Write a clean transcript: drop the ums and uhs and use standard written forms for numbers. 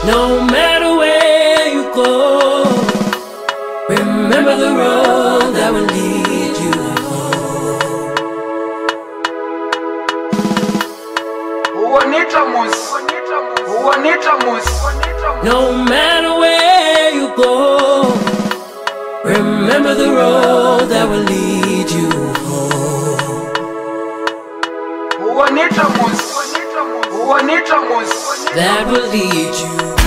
No matter where you go, remember the road that will lead you home. No matter where you go, remember the road that will lead you home. That will lead you